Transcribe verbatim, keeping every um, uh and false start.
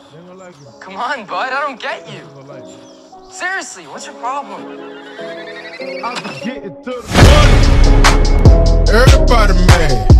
ain't gonna like it. Come on, bud, I don't get you. Ain't gonna like it. Seriously, what's your problem? I'm getting to the money. Everybody mad.